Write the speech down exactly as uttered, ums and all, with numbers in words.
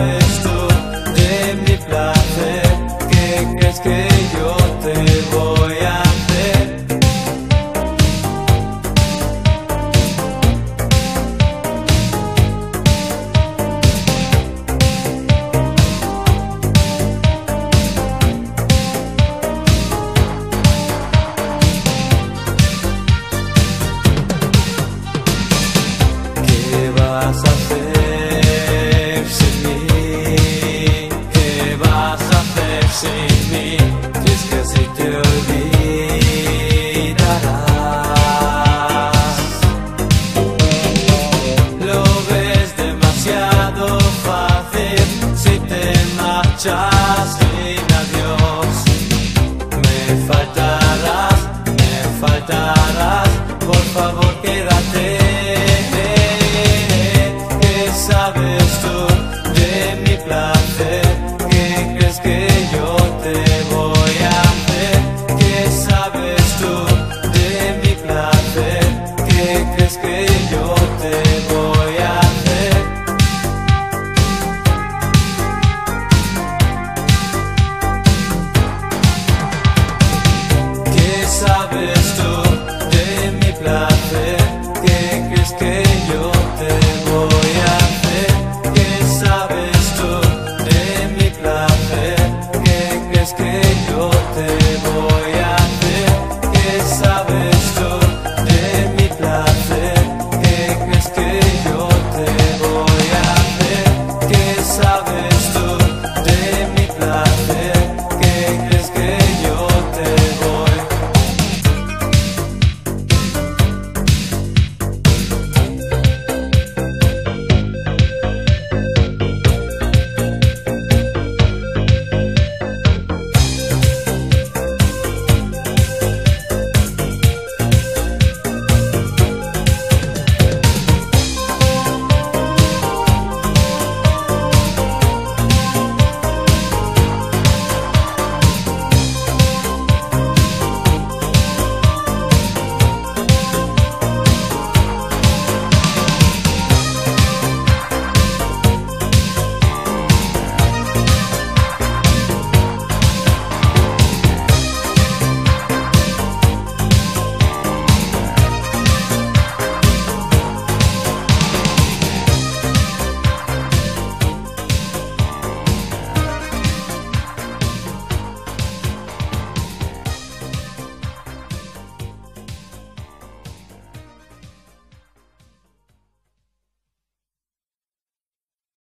sabes tú de mi placer? ¿Qué crees que yo te voy a hacer? ¿Qué vas a hacer sin mí? ¿Qué vas a hacer sin mí? Si es que así te olvidarás. Lo ves demasiado fácil si te marchas sin adiós. Me faltarás, me faltarás, por favor quédate. ¿Qué sabes tú de mi placer? ¿Qué crees que yo te voy a hacer? ¿Qué sabes tú de mi placer? ¿Qué crees que yo te voy a hacer? ¿Qué sabes tú de mi placer? ¿Qué crees que yo te voy a hacer? ¿Qué sabes tú de mi placer? ¿Qué crees que yo te voy a hacer? ¿Qué sabes tú de mi placer? ¿Qué crees que yo te voy a hacer? ¿Qué sabes